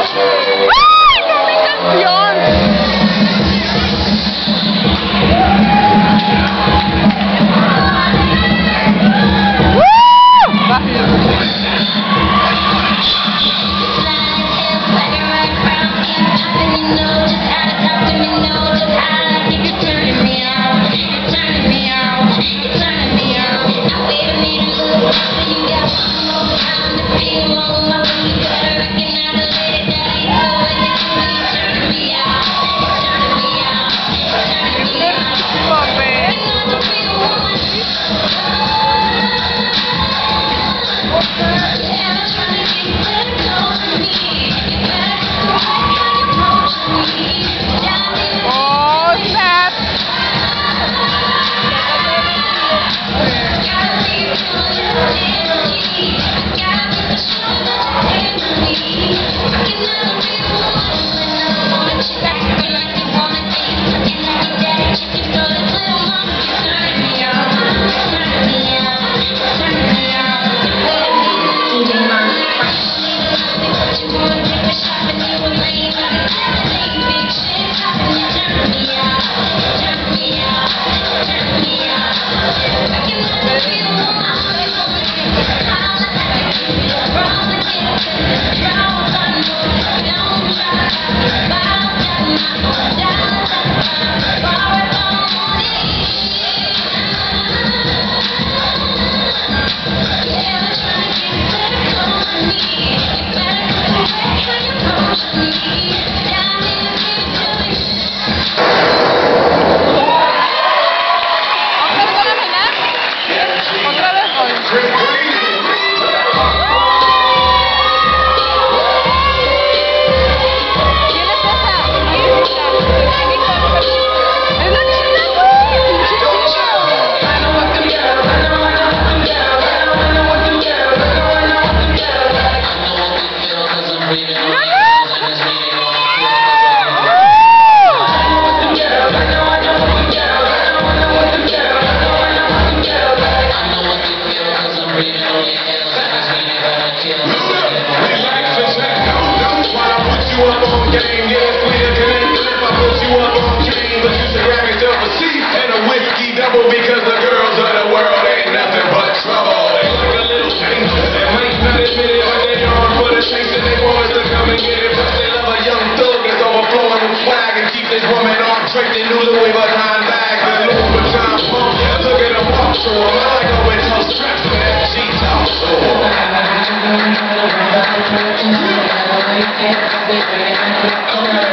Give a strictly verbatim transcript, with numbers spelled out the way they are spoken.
Because the girls of the world ain't nothing but trouble. They like a little danger. They might not admit it, but they are for the chase and they boys to come and get it. Plus they love a young thug that's overflowing with swag and keep this woman on track. They new Louis Vuitton bags and Louis Vuitton pump. Look at them walk to them. I like her with her straps and that she talks to them.